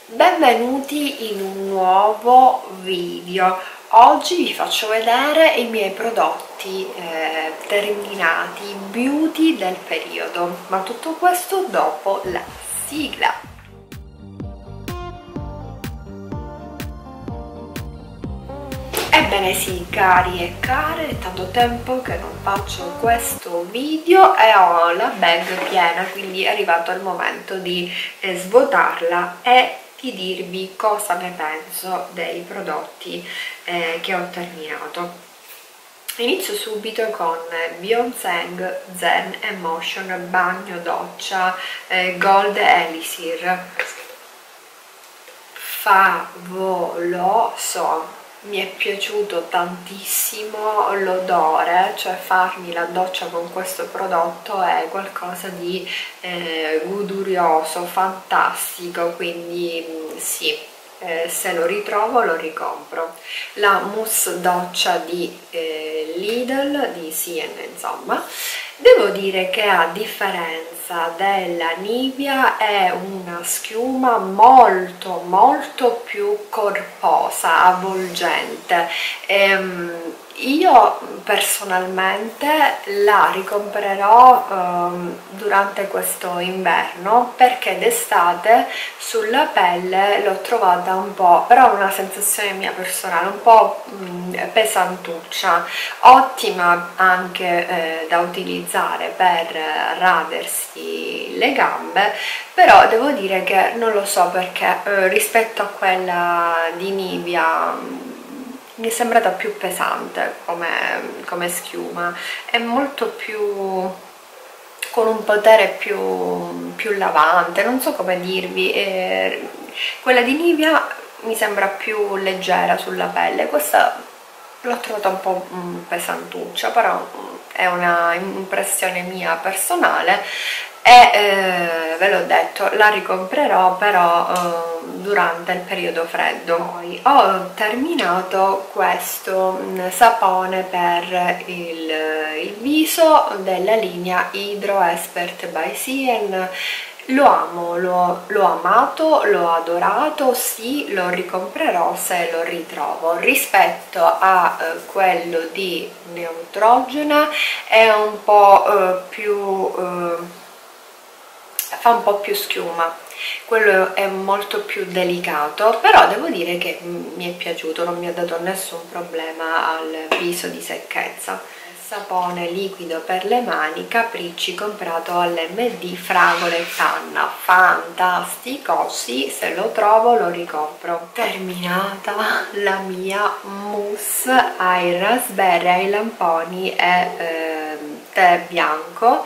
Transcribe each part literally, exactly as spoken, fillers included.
Benvenuti in un nuovo video. Oggi vi faccio vedere i miei prodotti eh, terminati beauty del periodo, ma tutto questo dopo la sigla. Ebbene sì, cari e care, è tanto tempo che non faccio questo video e ho la bag piena, quindi è arrivato il momento di eh, svuotarla e di dirvi cosa ne penso dei prodotti eh, che ho terminato. Inizio subito con Bionseng Zen Emotion Bagno Doccia eh, Gold Elixir. Favoloso! Mi è piaciuto tantissimo l'odore, cioè farmi la doccia con questo prodotto è qualcosa di eh, godurioso, fantastico, quindi sì, eh, se lo ritrovo lo ricompro. La mousse doccia di eh, Lidl, di Sien, insomma. Devo dire che a differenza della Nivea è una schiuma molto molto più corposa, avvolgente. Ehm, io personalmente la ricomprerò ehm, durante questo inverno perché d'estate sulla pelle l'ho trovata un po', però una sensazione mia personale, un po' mh, pesantuccia, ottima anche eh, da utilizzare per radersi le gambe, però devo dire che non lo so perché eh, rispetto a quella di Nivea mi è sembrata più pesante come, come schiuma, è molto più con un potere più, più lavante, non so come dirvi. Eh, quella di Nivea mi sembra più leggera sulla pelle, questa l'ho trovata un po' pesantuccia, però è una impressione mia personale e eh, ve l'ho detto, la ricomprerò però eh, durante il periodo freddo. Poi ho terminato questo sapone per il, il viso della linea Hydro Expert by Sien. Lo amo, l'ho amato, l'ho adorato, sì, lo ricomprerò se lo ritrovo. Rispetto a eh, quello di Neutrogena è un po' eh, più... Eh, fa un po' più schiuma, quello è molto più delicato, però devo dire che mi è piaciuto, non mi ha dato nessun problema al viso di secchezza. Sapone liquido per le mani Capricci comprato all'M D Fragole e Panna, fantastico, sì, se lo trovo lo ricompro. Terminata la mia mousse ai raspberry, ai lamponi e eh, tè bianco.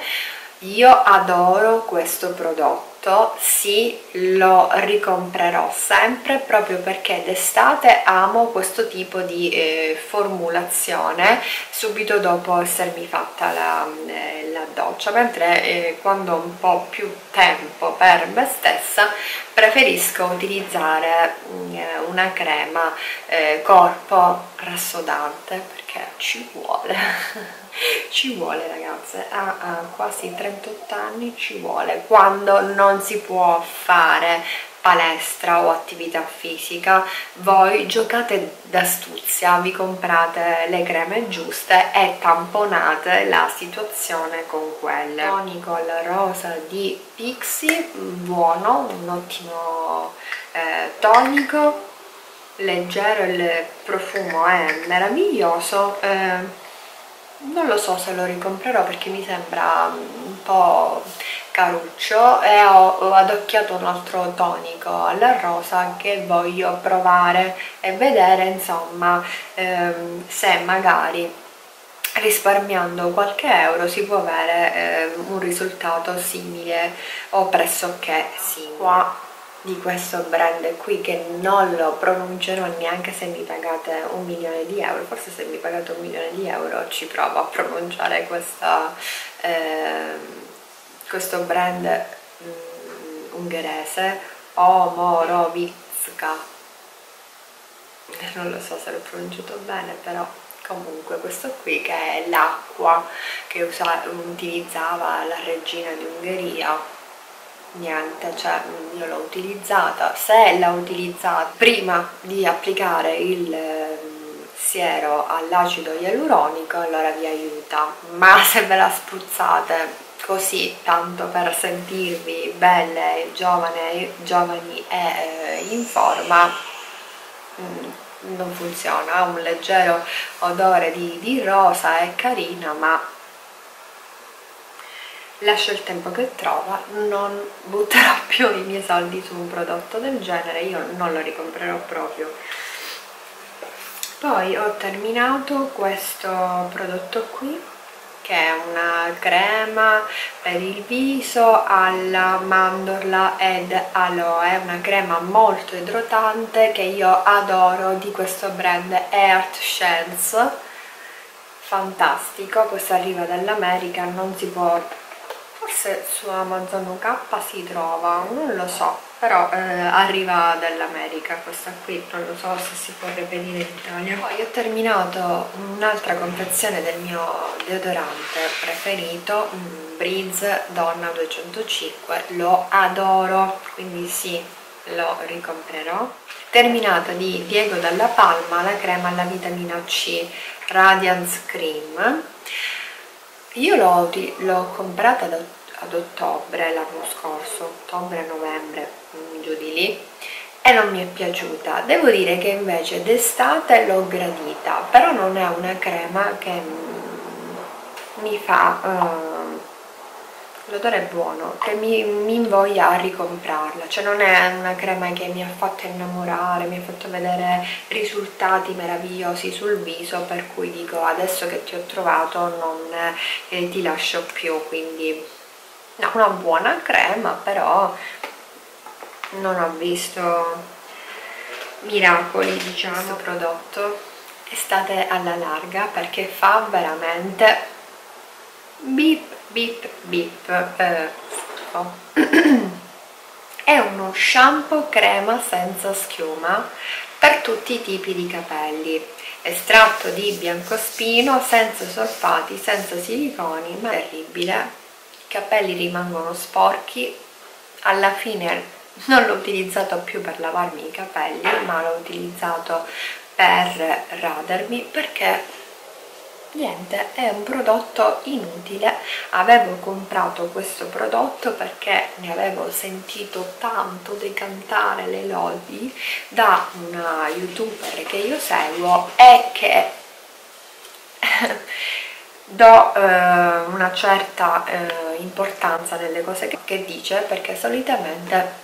Io adoro questo prodotto, sì, lo ricomprerò sempre proprio perché d'estate amo questo tipo di eh, formulazione subito dopo essermi fatta la, eh, la doccia, mentre eh, quando ho un po' più tempo per me stessa preferisco utilizzare eh, una crema eh, corpo rassodante perché ci vuole. Ci vuole, ragazze, a, a quasi trentotto anni ci vuole, quando non si può fare palestra o attività fisica, voi giocate d'astuzia, vi comprate le creme giuste e tamponate la situazione con quelle. Tonico al rosa di Pixi, buono, un ottimo eh, tonico, leggero, il profumo è meraviglioso. eh, Non lo so se lo ricomprerò perché mi sembra un po' caruccio e ho, ho adocchiato un altro tonico alla rosa che voglio provare e vedere, insomma, ehm, se magari risparmiando qualche euro si può avere ehm, un risultato simile o pressoché simile. Qua di questo brand qui che non lo pronuncerò neanche se mi pagate un milione di euro, forse se mi pagate un milione di euro ci provo a pronunciare questa, eh, questo brand mm, ungherese, Omorovicka, non lo so se l'ho pronunciato bene, però comunque questo qui che è l'acqua che usa, utilizzava la regina di Ungheria, niente, cioè io l'ho utilizzata, se l'ho utilizzata prima di applicare il siero all'acido ialuronico allora vi aiuta, ma se ve la spruzzate così tanto per sentirvi belle, giovane, giovani e eh, in forma, mh, non funziona. Ha un leggero odore di, di rosa, è carina, ma lascia il tempo che trova. Non butterò più i miei soldi su un prodotto del genere, io non lo ricomprerò proprio. Poi ho terminato questo prodotto qui, che è una crema per il viso alla mandorla ed aloe, una crema molto idratante che io adoro, di questo brand Earth Science, fantastico. Questo arriva dall'America, non si può, forse su Amazon U K si trova, non lo so, però eh, arriva dall'America questa qui, non lo so se si può reperire in Italia. Poi ho terminato un'altra confezione del mio deodorante preferito, Breeze Donna duecentocinque, lo adoro, quindi sì, lo ricomprerò. Terminata di Diego Dalla Palma, la crema alla vitamina C Radiance Cream. Io l'ho comprata ad, ad ottobre l'anno scorso, ottobre-novembre, giù di lì, e non mi è piaciuta. Devo dire che invece d'estate l'ho gradita, però non è una crema che mi fa, uh, l'odore è buono, che mi, mi invoglia a ricomprarla, cioè non è una crema che mi ha fatto innamorare, mi ha fatto vedere risultati meravigliosi sul viso, per cui dico adesso che ti ho trovato non eh, ti lascio più. Quindi no, una buona crema, però non ho visto miracoli, diciamo. Questo prodotto estate alla larga, perché fa veramente bip bip bip. eh, oh. È uno shampoo crema senza schiuma per tutti i tipi di capelli, estratto di biancospino, senza solfati, senza siliconi, ma è terribile, i capelli rimangono sporchi. Alla fine non l'ho utilizzato più per lavarmi i capelli, ma l'ho utilizzato per radermi, perché niente, è un prodotto inutile. Avevo comprato questo prodotto perché ne avevo sentito tanto decantare le lodi da una youtuber che io seguo e che do eh, una certa eh, importanza nelle cose che, che dice, perché solitamente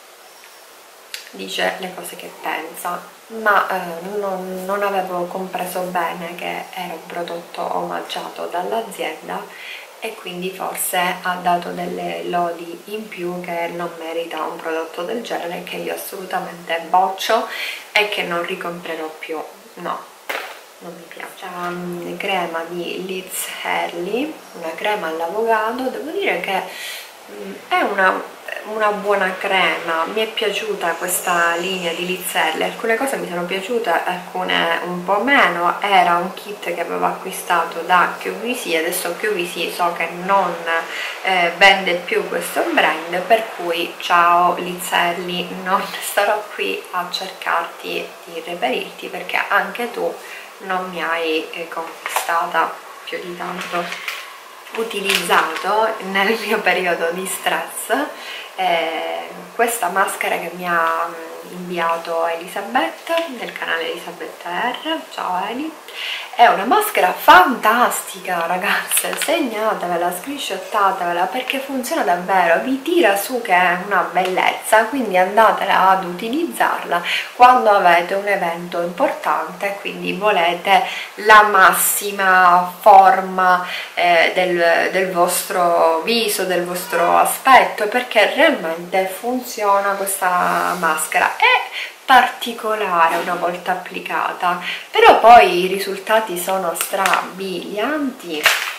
dice le cose che pensa, ma eh, non, non avevo compreso bene che era un prodotto omaggiato dall'azienda, e quindi forse ha dato delle lodi in più che non merita un prodotto del genere, che io assolutamente boccio e che non ricomprerò più. No, non mi piace. Um, crema di Liz Hurley, una crema all'avocado. Devo dire che um, è una una buona crema, mi è piaciuta questa linea di Liz Hurley, alcune cose mi sono piaciute, alcune un po' meno. Era un kit che avevo acquistato da Q V C, adesso Q V C so che non eh, vende più questo brand, per cui ciao Liz Hurley, non starò qui a cercarti di reperirti, perché anche tu non mi hai eh, conquistata più di tanto. Utilizzato nel mio periodo di stress eh, questa maschera che mi ha inviato Elisabetta del canale Elisabetta R, ciao Eli. È una maschera fantastica, ragazze, segnatevela, screenshottatevela, perché funziona davvero, vi tira su che è una bellezza, quindi andatela ad utilizzarla quando avete un evento importante, quindi volete la massima forma eh, del, del vostro viso, del vostro aspetto, perché realmente funziona questa maschera. È particolare una volta applicata, però poi i risultati sono strabilianti.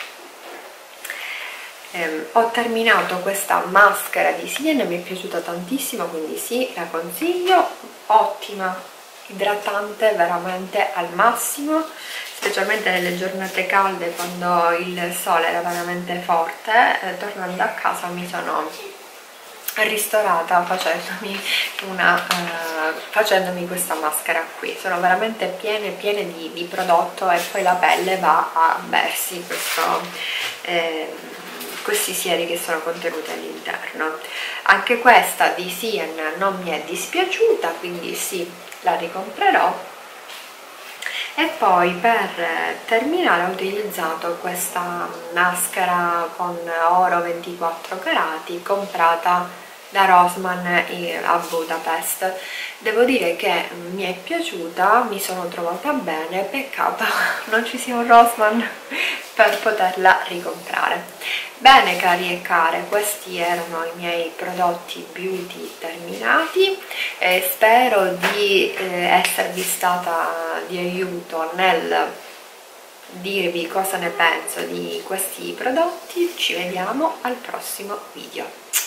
Eh, ho terminato questa maschera di Siena, mi è piaciuta tantissimo, quindi sì, la consiglio, ottima, idratante, veramente al massimo, specialmente nelle giornate calde quando il sole era veramente forte. Eh, tornando a casa mi sono ristorata facendomi, una, uh, facendomi questa maschera qui. Sono veramente piene piene di, di prodotto e poi la pelle va a bersi questo, eh, questi sieri che sono contenuti all'interno. Anche questa di Sien non mi è dispiaciuta, quindi sì, la ricomprerò. E poi per terminare ho utilizzato questa maschera con oro ventiquattro carati comprata da Rossmann a Budapest. Devo dire che mi è piaciuta, mi sono trovata bene, peccato non ci sia un Rossmann per poterla ricomprare. Bene cari e care, questi erano i miei prodotti beauty terminati, e spero di eh, esservi stata di aiuto nel dirvi cosa ne penso di questi prodotti. Ci vediamo al prossimo video.